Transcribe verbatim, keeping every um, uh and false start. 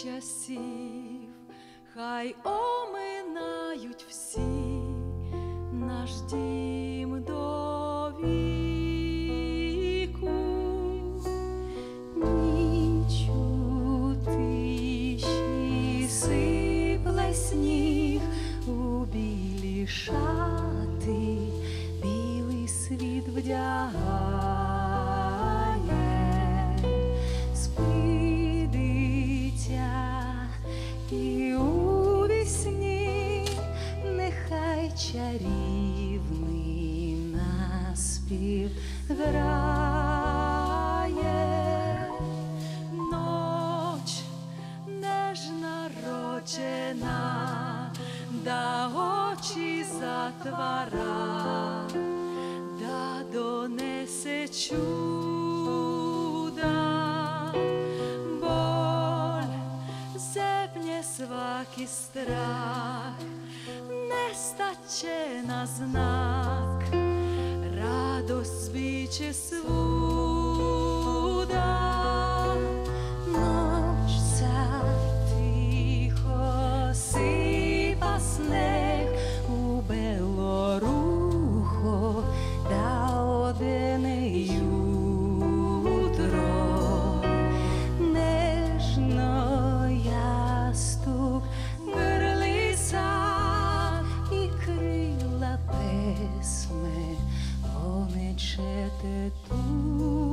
часів, хай оминають всі наш дім до віку. Ніч у тиші сипле сніг у білі шати, білий світ вдягає. Спи, дитя, і у вісні нехай чарівний наспів грає. Ноч нежнароджена, да очі затвара, да донесе чуда. Боль зепне свак і страх, не стаче на знак, радость збіче свуда. Ноч ця тихо сипа снег у белорухо, да одене ютро. Нежно ястук грлиса і крила песме, онечете тут.